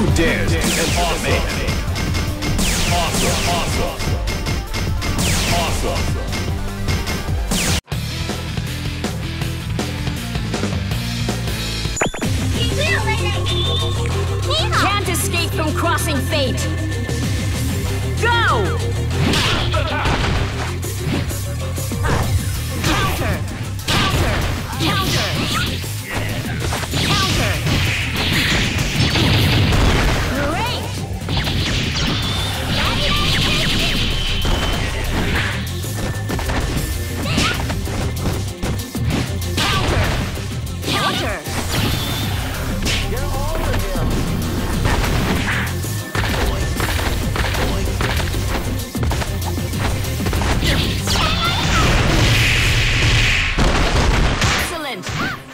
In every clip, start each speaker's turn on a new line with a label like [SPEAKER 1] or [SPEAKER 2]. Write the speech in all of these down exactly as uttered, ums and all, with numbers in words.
[SPEAKER 1] Who dares to test me? Awesome, awesome. Awesome.
[SPEAKER 2] Can't escape from crossing fate. Go! Counter! Counter! Counter! Counter! Great! Counter! Counter!
[SPEAKER 3] Get over here!
[SPEAKER 2] Excellent!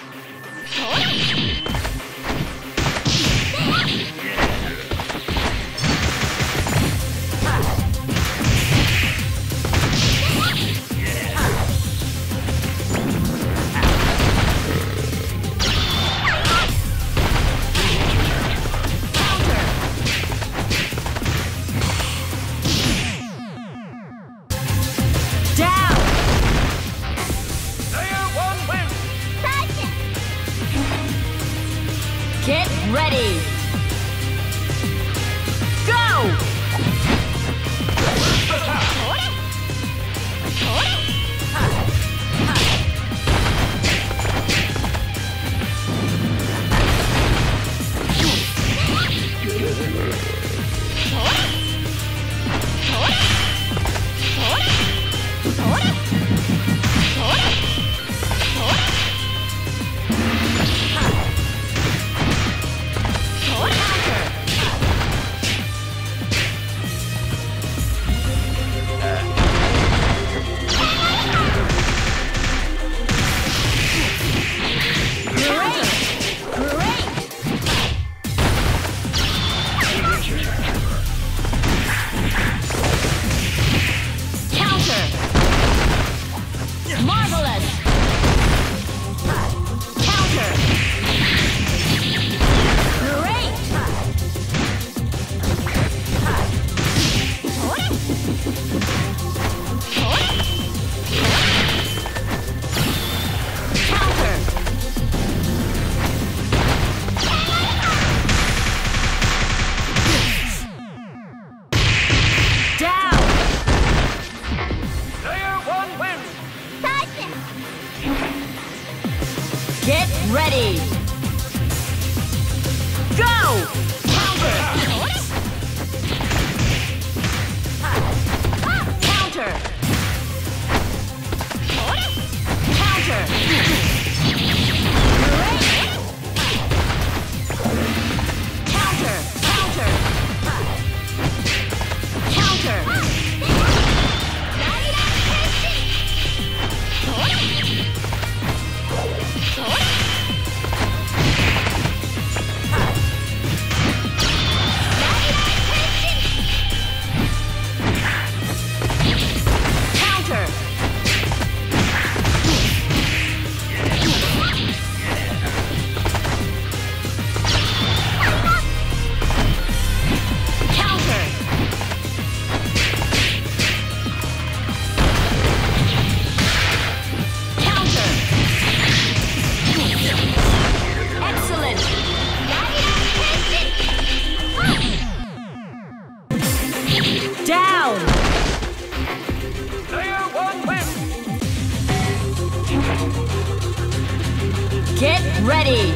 [SPEAKER 2] Down! Get ready! Go! Get ready! Go! Counter! Counter! Counter! Counter! Counter! Counter! Down!
[SPEAKER 3] Player one wins!
[SPEAKER 2] Get ready!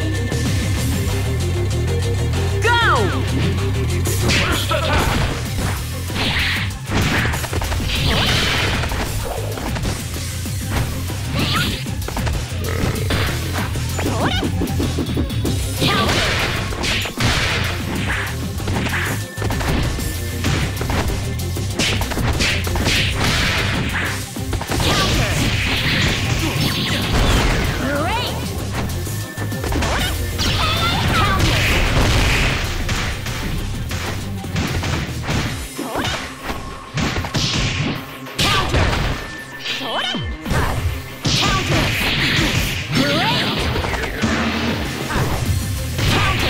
[SPEAKER 2] Go!
[SPEAKER 3] First attack! Counter!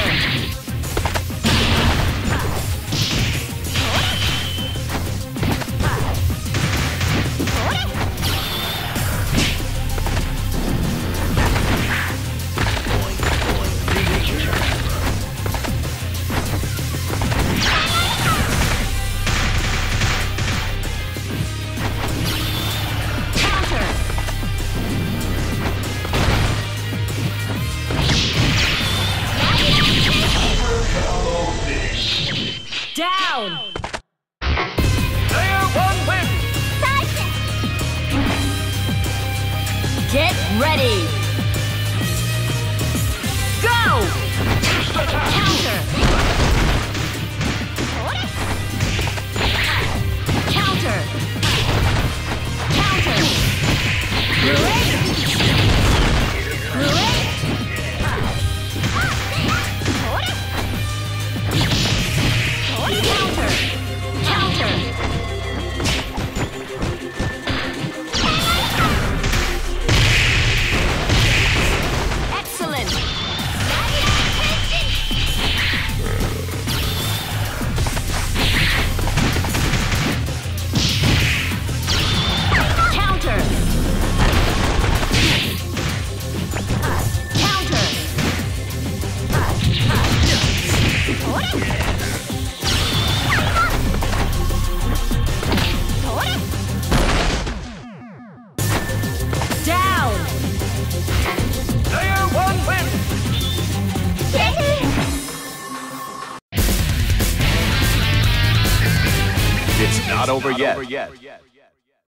[SPEAKER 2] Down!
[SPEAKER 3] Player one wins.
[SPEAKER 2] Get ready! Go! Counter! Counter! Counter! Relate! Relate! Counter! Counter! Excellent! Counter! Counter! Down!
[SPEAKER 3] Player one wins.
[SPEAKER 1] It's not over yet.